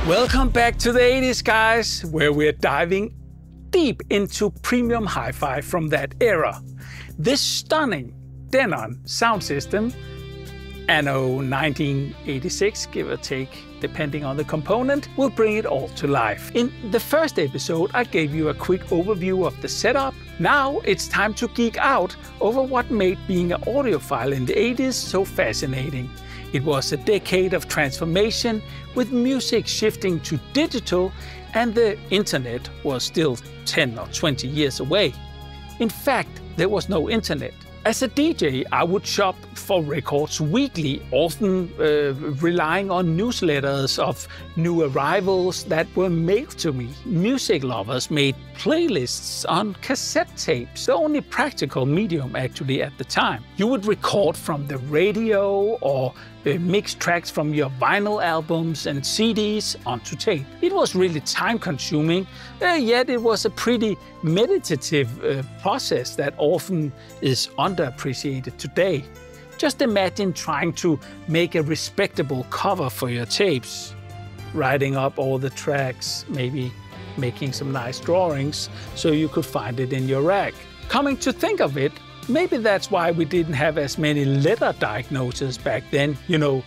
Welcome back to the 80s, guys, where we're diving deep into premium hi-fi from that era. This stunning Denon sound system, anno 1986, give or take, depending on the component, will bring it all to life. In the first episode, I gave you a quick overview of the setup. Now it's time to geek out over what made being an audiophile in the 80s so fascinating. It was a decade of transformation, with music shifting to digital, and the internet was still 10 or 20 years away. In fact, there was no internet. As a DJ, I would shop for records weekly, often relying on newsletters of new arrivals that were mailed to me. Music lovers made playlists on cassette tapes, the only practical medium actually at the time. You would record from the radio or mix tracks from your vinyl albums and CDs onto tape. It was really time-consuming, yet it was a pretty meditative process that often is underappreciated today. Just imagine trying to make a respectable cover for your tapes, writing up all the tracks, maybe making some nice drawings so you could find it in your rack. Coming to think of it, maybe that's why we didn't have as many letter diagnoses back then, you know,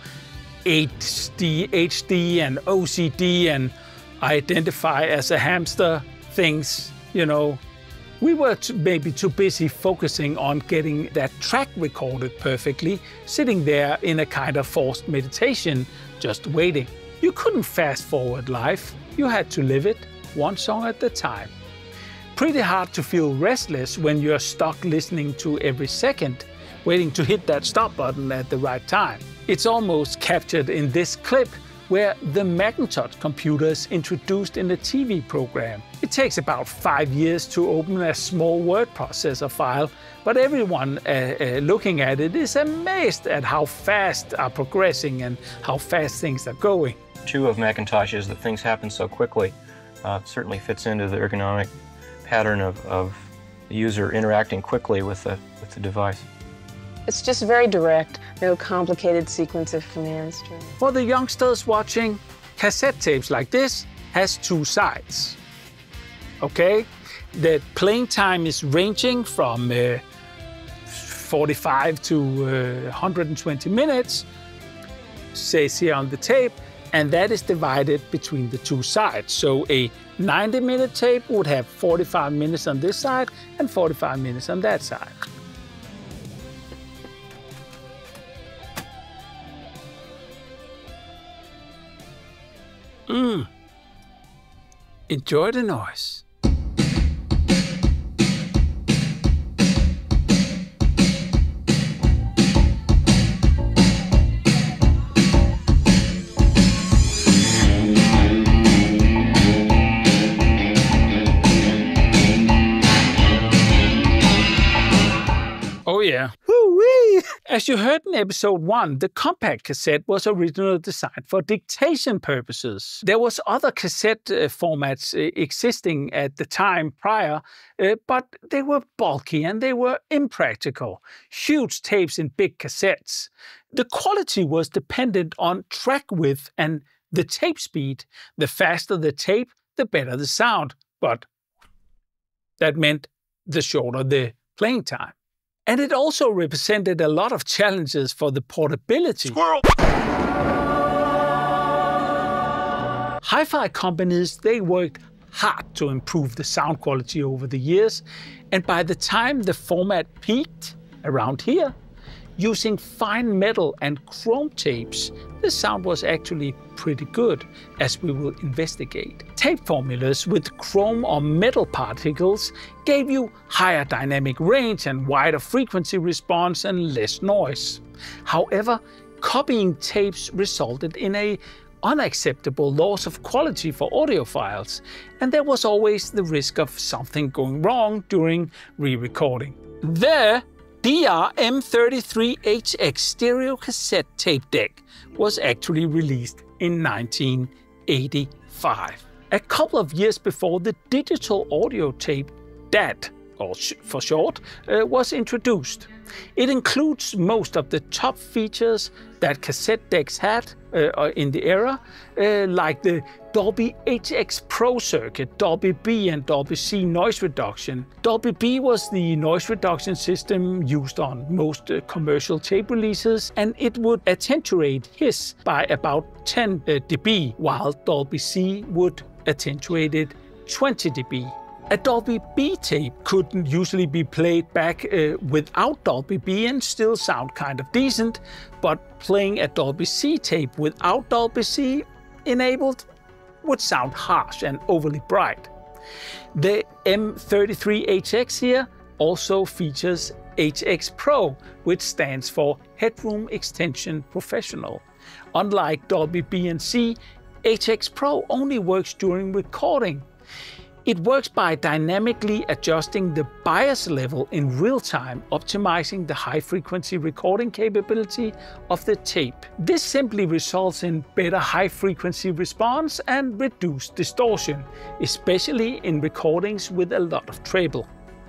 ADHD and OCD and identify as a hamster things, you know. We were maybe too busy focusing on getting that track recorded perfectly, sitting there in a kind of forced meditation, just waiting. You couldn't fast forward life, you had to live it, one song at a time. Pretty hard to feel restless when you're stuck listening to every second, waiting to hit that stop button at the right time. It's almost captured in this clip where the Macintosh computer is introduced in a TV program. It takes about 5 years to open a small word processor file, but everyone looking at it is amazed at how fast are progressing and how fast things are going. Two of Macintosh is that things happen so quickly. Certainly fits into the ergonomic pattern of the user interacting quickly with the device. It's just very direct, no complicated sequence of commands. For the youngsters watching, cassette tapes like this has two sides. Okay? The playing time is ranging from 45 to 120 minutes, says here on the tape, and that is divided between the two sides. So a 90-minute tape would have 45 minutes on this side and 45 minutes on that side. Enjoy the noise. Oh yeah. Woo-wee! As you heard in episode 1, the compact cassette was originally designed for dictation purposes. There was other cassette formats existing at the time prior, but they were bulky and they were impractical. Huge tapes in big cassettes. The quality was dependent on track width and the tape speed. The faster the tape, the better the sound, but that meant the shorter the playing time. And it also represented a lot of challenges for the portability. Squirrel! Hi-fi companies, they worked hard to improve the sound quality over the years, and by the time the format peaked around here, using fine metal and chrome tapes, the sound was actually pretty good, as we will investigate. Tape formulas with chrome or metal particles gave you higher dynamic range and wider frequency response and less noise. However, copying tapes resulted in an unacceptable loss of quality for audiophiles, and there was always the risk of something going wrong during re-recording. The DR-M33HX stereo cassette tape deck was actually released in 1985. A couple of years before the digital audio tape DAT, or for short, was introduced. It includes most of the top features that cassette decks had, in the era, like the Dolby HXPro circuit, Dolby B and Dolby C noise reduction. Dolby B was the noise reduction system used on most commercial tape releases, and it would attenuate hiss by about 10 dB, while Dolby C would attenuate it 20 dB. A Dolby B tape could usually be played back without Dolby B and still sound kind of decent, but playing a Dolby C tape without Dolby C enabled would sound harsh and overly bright. The M33HX here also features HXPro, which stands for Headroom Extension Professional. Unlike Dolby B and C, HXPro only works during recording. It works by dynamically adjusting the bias level in real time, optimizing the high-frequency recording capability of the tape. This simply results in better high-frequency response and reduced distortion, especially in recordings with a lot of treble.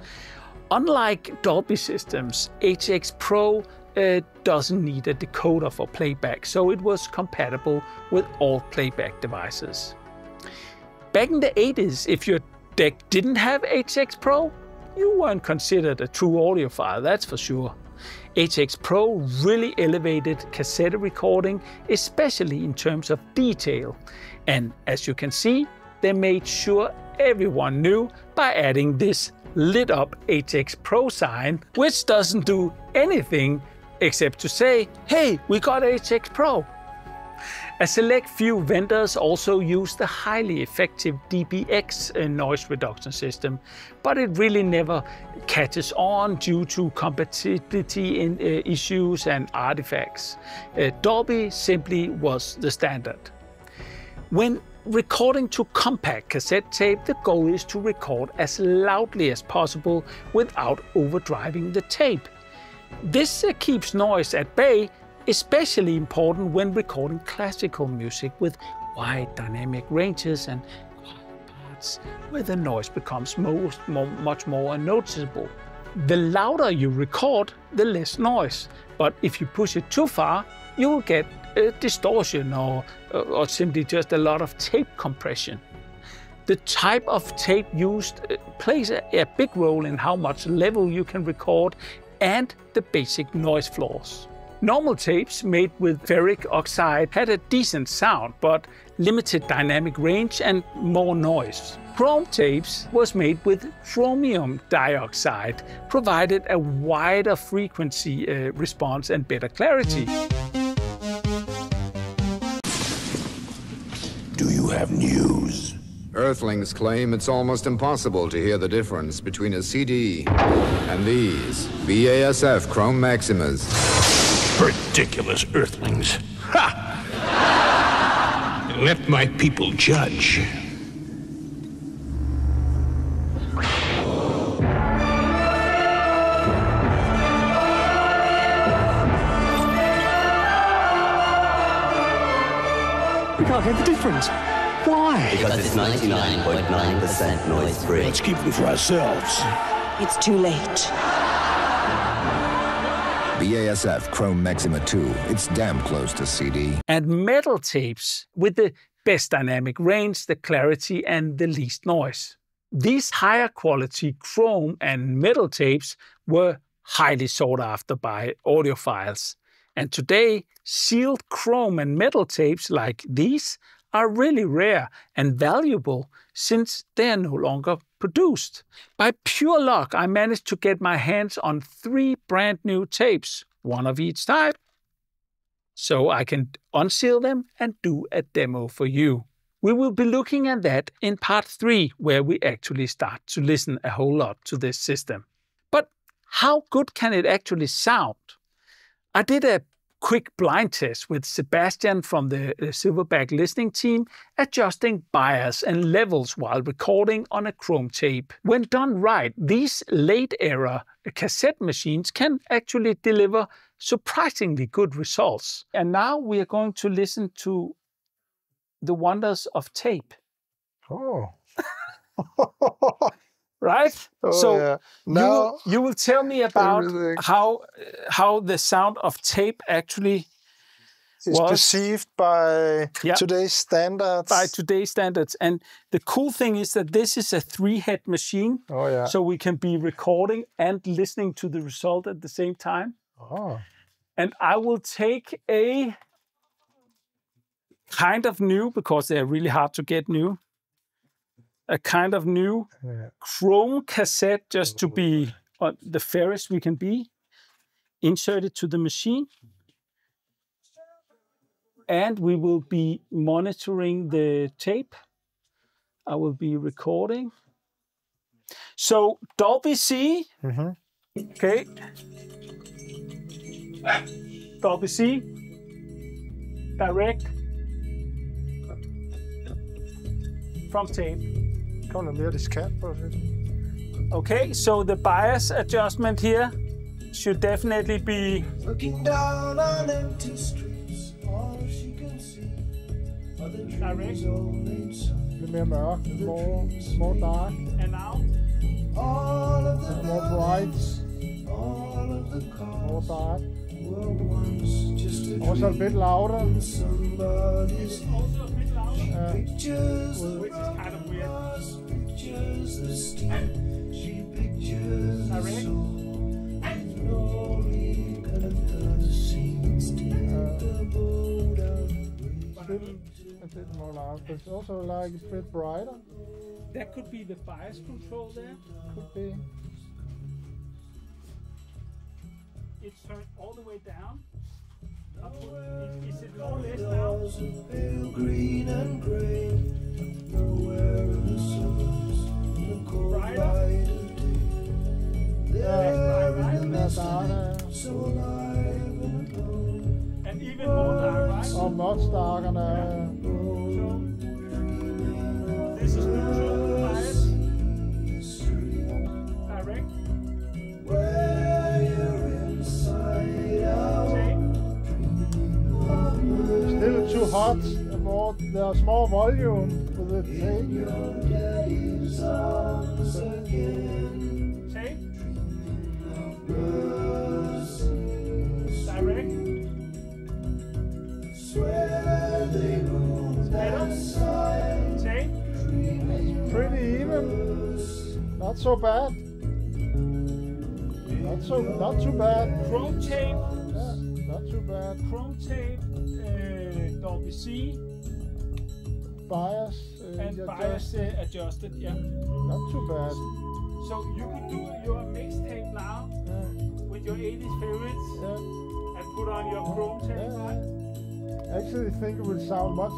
Unlike Dolby systems, HXPro doesn't need a decoder for playback, so it was compatible with all playback devices. Back in the 80s, if your deck didn't have HXPro, you weren't considered a true audiophile, that's for sure. HXPro really elevated cassette recording, especially in terms of detail. And as you can see, they made sure everyone knew by adding this lit up HXPro sign, which doesn't do anything except to say, hey, we got HXPro. A select few vendors also use the highly effective DBX noise reduction system, but it really never catches on due to compatibility issues and artifacts. Dolby simply was the standard. When recording to compact cassette tape, the goal is to record as loudly as possible without overdriving the tape. This keeps noise at bay, especially important when recording classical music with wide dynamic ranges and quiet parts where the noise becomes much more noticeable. The louder you record, the less noise, but if you push it too far, you will get distortion or simply just a lot of tape compression. The type of tape used plays a big role in how much level you can record and the basic noise floors. Normal tapes made with ferric oxide had a decent sound, but limited dynamic range and more noise. Chrome tapes was made with chromium dioxide, provided a wider frequency response and better clarity. Do you have news? Earthlings claim it's almost impossible to hear the difference between a CD and these BASF Chrome Maximas. Ridiculous Earthlings. Ha! Let my people judge. We can't hear the difference. Why? Because it's 99.9% noise free. Let's keep them for ourselves. It's too late. BASF Chrome Maxima 2. It's damn close to CD. And metal tapes with the best dynamic range, the clarity, and the least noise. These higher quality chrome and metal tapes were highly sought after by audiophiles. And today, sealed chrome and metal tapes like these are really rare and valuable since they are no longer produced. By pure luck, I managed to get my hands on 3 brand new tapes, one of each type, so I can unseal them and do a demo for you. We will be looking at that in part 3, where we actually start to listen a whole lot to this system. But how good can it actually sound? I did a quick blind test with Sebastian from the Silverback listening team, adjusting bias and levels while recording on a chrome tape. When done right, these late-era cassette machines can actually deliver surprisingly good results. And now we are going to listen to the wonders of tape. Oh. Right? Oh, so yeah. Now you will tell me about everything. how the sound of tape actually It's perceived by today's standards. By today's standards. And the cool thing is that this is a 3-head machine. Oh, yeah. So we can be recording and listening to the result at the same time. Oh. And I will take a kind of new, because they're really hard to get new, a kind of new chrome cassette, just to be the fairest we can be. Insert it to the machine. And we will be monitoring the tape. I will be recording. So Dolby C. Okay. Dolby C. Direct. From tape. Kommer mere diskant på det. Okay, so the bias adjustment here should definitely be looking down on empty streets. All she can see are the dreams old made sun. Lidt mere mørk, more dark. And now? All of the more bright. All of the cars more dark. were once just a also a bit louder. Somebody's also a bit louder. Pictures which is kind of weird. Pictures the steam. She pictures the soul. A bit more loud, but it's also like a bit brighter. That could be the bias control there. Could be. It's turned all the way down. Is it more or less now? Pale green and grey. Nowhere in the suburbs. The cold light of day. There in the mist, so alive and alone. And even more dark, right? Oh, much darker now. So, this is neutral bias. Direct. Where you're inside out. Still too hot. There's more volume with the tape. Your daddy's arms again. Tape. Direct. Swear they move that side. Tape. It's pretty even. Not so bad. Not too bad. Chrome tape. Yeah, not too bad. Chrome tape. Dolby C. Bias. And bias adjusted, yeah. Not too bad. So you could do your mixtape now with your 80s favorites and put on your chrome tape, right? I actually think it would sound much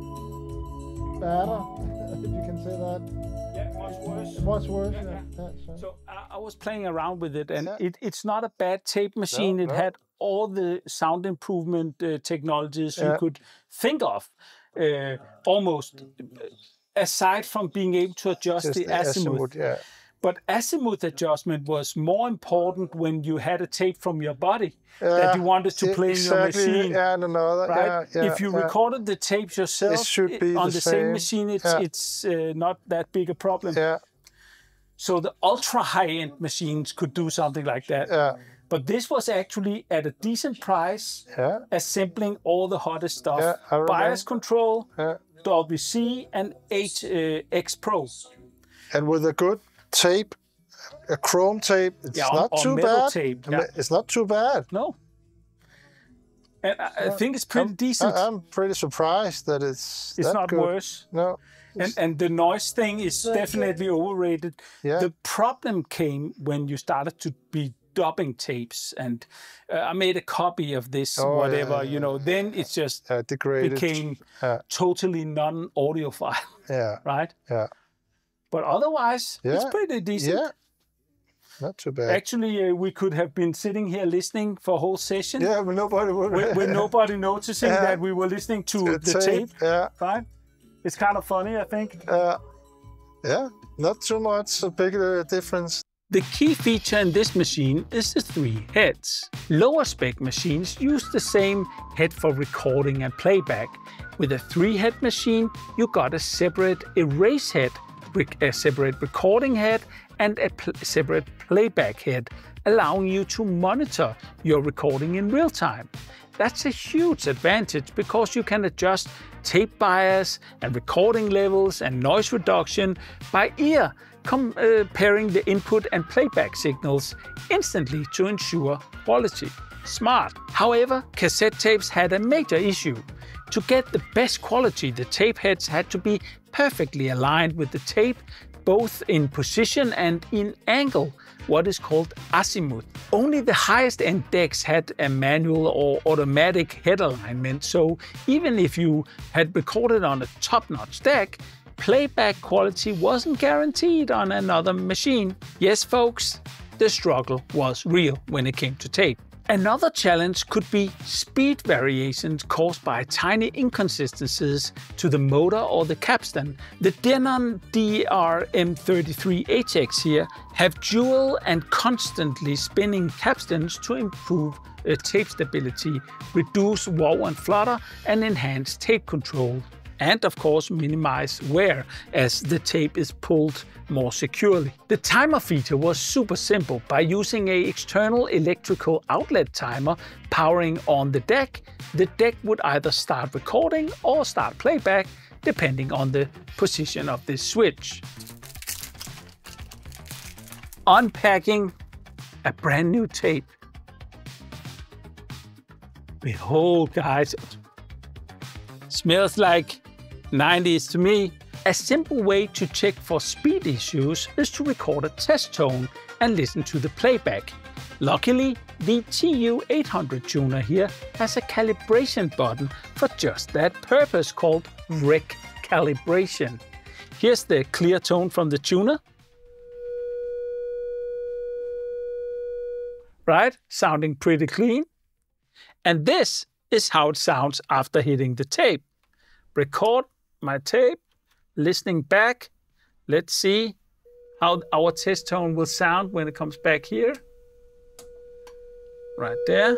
better, if you can say that. Yeah, much worse. Much worse, So I was playing around with it, and it's not a bad tape machine. It had all the sound improvement technologies you could think of, almost, aside from being able to adjust the azimuth. But azimuth adjustment was more important when you had a tape from your body that you wanted to play in your machine. Right? If you recorded the tapes yourself on the same machine, it's not that big a problem. So the ultra high-end machines could do something like that. But this was actually at a decent price, assembling all the hottest stuff. Bias control, Dolby C, and HXPro. And with a good tape, a chrome tape, it's not too bad. Tape, It's not too bad. No. And I think it's pretty decent. I'm pretty surprised that it's not good. Worse. No. And the noise thing is definitely overrated. The problem came when you started to be dubbing tapes, and I made a copy of this, you know, then it's just degraded. Became totally non-audiophile. Right? But otherwise, it's pretty decent. Not too bad. Actually, we could have been sitting here listening for a whole session. Yeah, but nobody would. With nobody noticing that we were listening to the tape. Right? It's kind of funny, I think. Yeah, not too much a big difference. The key feature in this machine is the 3 heads. Lower spec machines use the same head for recording and playback. With a 3-head machine, you got a separate erase head, a separate recording head, and a separate playback head, allowing you to monitor your recording in real time. That's a huge advantage because you can adjust tape bias and recording levels and noise reduction by ear, comparing the input and playback signals instantly to ensure quality. Smart. However, cassette tapes had a major issue. To get the best quality, the tape heads had to be perfectly aligned with the tape, both in position and in angle, what is called azimuth. Only the highest end decks had a manual or automatic head alignment, so even if you had recorded on a top-notch deck, playback quality wasn't guaranteed on another machine. Yes, folks, the struggle was real when it came to tape. Another challenge could be speed variations caused by tiny inconsistencies to the motor or the capstan. The Denon DRM33HX here have dual and constantly spinning capstans to improve tape stability, reduce wow and flutter, and enhance tape control. And of course minimize wear as the tape is pulled more securely. The timer feature was super simple. By using an external electrical outlet timer powering on the deck would either start recording or start playback depending on the position of this switch. Unpacking a brand new tape. Behold, guys, smells like 90s to me. A simple way to check for speed issues is to record a test tone and listen to the playback. Luckily, the TU800 tuner here has a calibration button for just that purpose called Rec Calibration. Here's the clear tone from the tuner. Right? Sounding pretty clean. And this is how it sounds after hitting the tape. Record my tape, listening back. Let's see how our test tone will sound when it comes back here. Right there.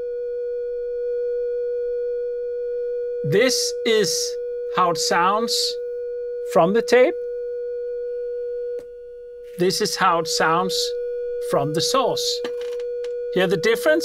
This is how it sounds from the tape. This is how it sounds from the source. Hear the difference?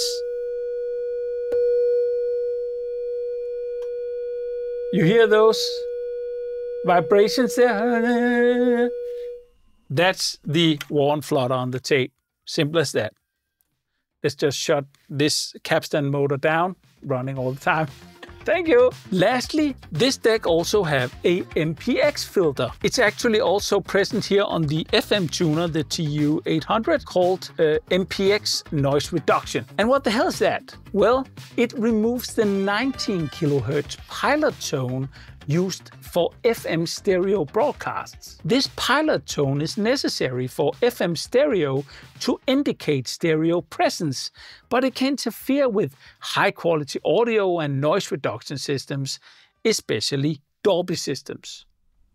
You hear those vibrations there? That's the wow and flutter on the tape. Simple as that. Let's just shut this capstan motor down, running all the time. Thank you. Lastly, this deck also have a MPX filter. It's actually also present here on the FM tuner, the TU800, called MPX noise reduction. And what the hell is that? Well, it removes the 19 kHz pilot tone used for FM stereo broadcasts. This pilot tone is necessary for FM stereo to indicate stereo presence, but it can interfere with high-quality audio and noise reduction systems, especially Dolby systems.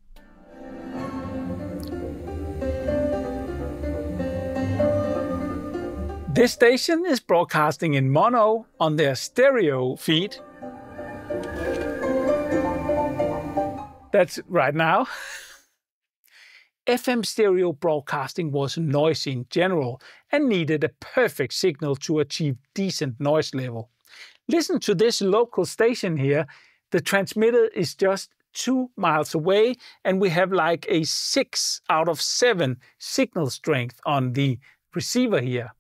This station is broadcasting in mono on their stereo feed. That's right now. FM stereo broadcasting was noisy in general and needed a perfect signal to achieve decent noise level. Listen to this local station here. The transmitter is just 2 miles away and we have like a 6 out of 7 signal strength on the receiver here.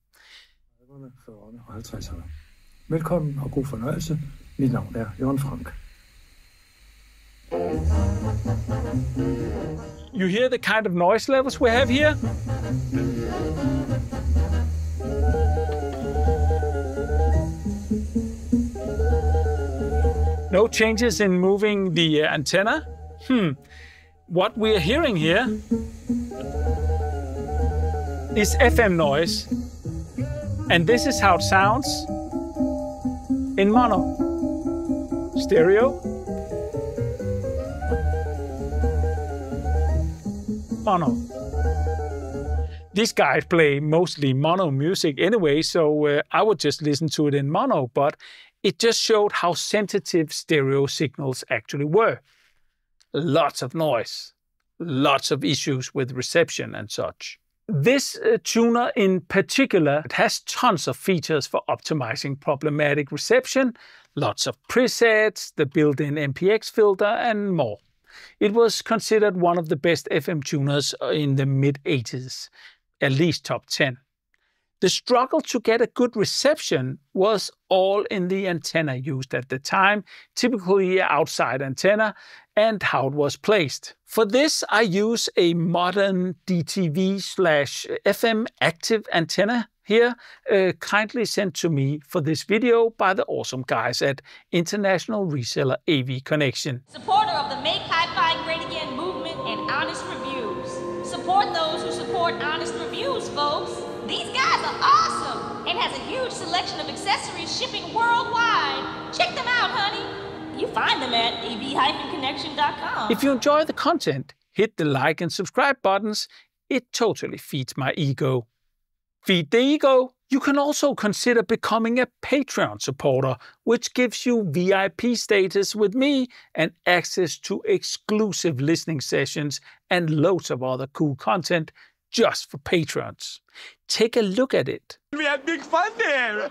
Velkommen og god fornøjelse. Mit navn er Jørgen Frank. You hear the kind of noise levels we have here? No changes in moving the antenna? What we are hearing here is FM noise. And this is how it sounds in mono. Stereo. Mono. These guys play mostly mono music anyway, so I would just listen to it in mono, but it just showed how sensitive stereo signals actually were. Lots of noise, lots of issues with reception and such. This tuner in particular, it has tons of features for optimizing problematic reception, lots of presets, the built-in MPX filter, and more. It was considered one of the best FM tuners in the mid-80s, at least top 10. The struggle to get a good reception was all in the antenna used at the time, typically outside antenna, and how it was placed. For this, I use a modern DTV/FM active antenna here, kindly sent to me for this video by the awesome guys at International Reseller AV Connection. Supporter of the Make Hi-Fi Great Again movement and honest reviews. Support those who support honest reviews, folks. These guys are awesome and has a huge selection of accessories shipping worldwide. Check them out, honey. You find them at av-connection.com. If you enjoy the content, hit the like and subscribe buttons. It totally feeds my ego. Feed the ego! You can also consider becoming a Patreon supporter, which gives you VIP status with me and access to exclusive listening sessions and loads of other cool content just for patrons. Take a look at it. We had big fun there!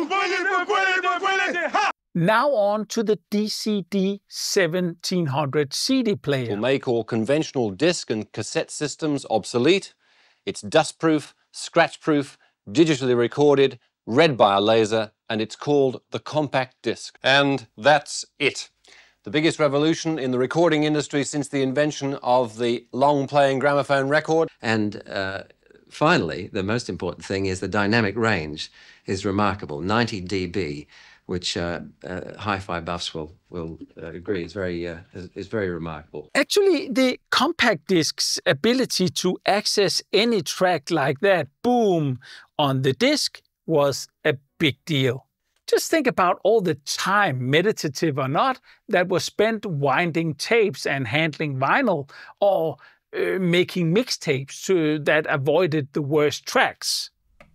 Now on to the DCD 1700 CD player. Will make all conventional disc and cassette systems obsolete. It's dustproof, scratch-proof, digitally recorded, read by a laser, and it's called the compact disc. And that's it. The biggest revolution in the recording industry since the invention of the long-playing gramophone record. And finally, the most important thing is the dynamic range is remarkable, 90 dB, which hi-fi buffs will agree is very remarkable. Actually, the compact disc's ability to access any track like that, boom, on the disc was a big deal. Just think about all the time, meditative or not, that was spent winding tapes and handling vinyl, or making mixtapes that avoided the worst tracks.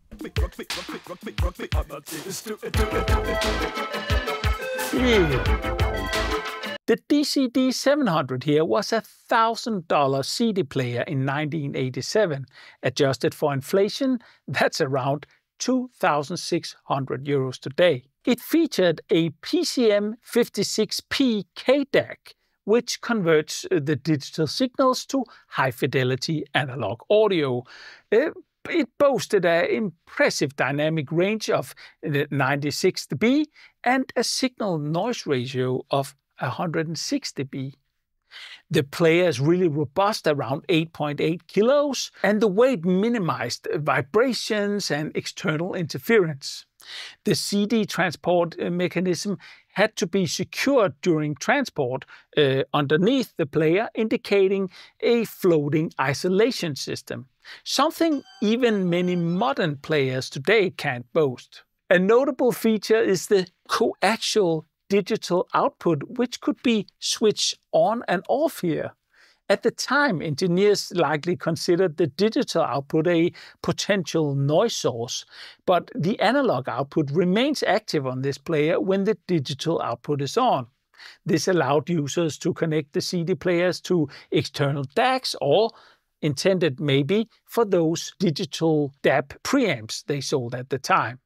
The DCD 700 here was a $1,000 CD player in 1987. Adjusted for inflation, that's around 2,600 euros today. It featured a PCM 56P KDAC, which converts the digital signals to high-fidelity analog audio. It boasted an impressive dynamic range of 96 dB and a signal-noise ratio of 106 dB. The player is really robust, around 8.8 kilos, and the weight minimized vibrations and external interference. The CD transport mechanism had to be secured during transport underneath the player, indicating a floating isolation system, something even many modern players today can't boast. A notable feature is the coaxial digital output, which could be switched on and off here. At the time, engineers likely considered the digital output a potential noise source, but the analog output remains active on this player when the digital output is on. This allowed users to connect the CD players to external DACs, or intended maybe for those digital DAP preamps they sold at the time.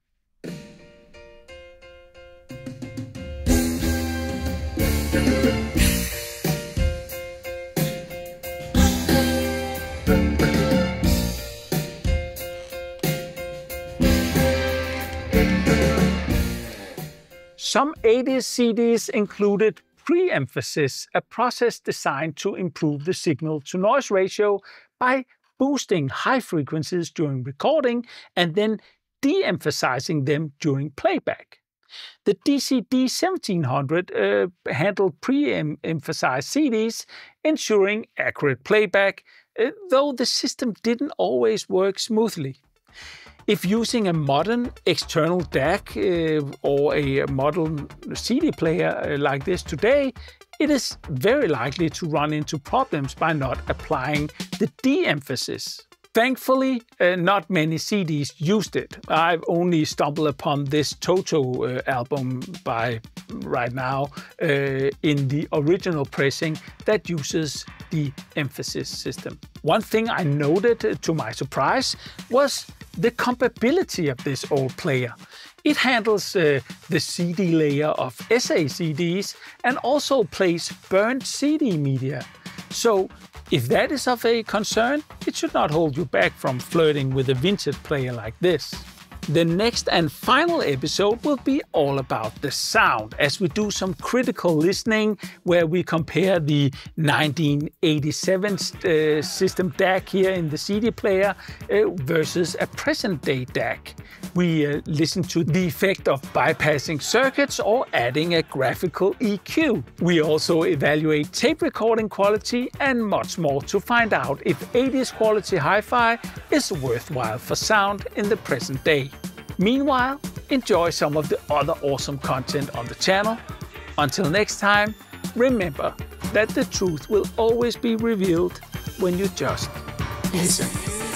Some 80s CDs included pre-emphasis, a process designed to improve the signal-to-noise ratio by boosting high frequencies during recording and then de-emphasizing them during playback. The DCD 1700 handled pre-emphasized CDs, ensuring accurate playback, though the system didn't always work smoothly. If using a modern external DAC or a modern CD player like this today, it is very likely to run into problems by not applying the de-emphasis. Thankfully, not many CDs used it. I've only stumbled upon this Toto album by right now in the original pressing that uses the emphasis system. One thing I noted to my surprise was the compability of this old player. It handles the CD layer of SA CDs and also plays burned CD media. So if that is of a concern, it should not hold you back from flirting with a vintage player like this. The next and final episode will be all about the sound, as we do some critical listening where we compare the 1987 system DAC here in the CD player versus a present-day DAC. We listen to the effect of bypassing circuits or adding a graphical EQ. We also evaluate tape recording quality and much more to find out if 80s quality hi-fi is worthwhile for sound in the present day. Meanwhile, enjoy some of the other awesome content on the channel. Until next time, remember that the truth will always be revealed when you just listen.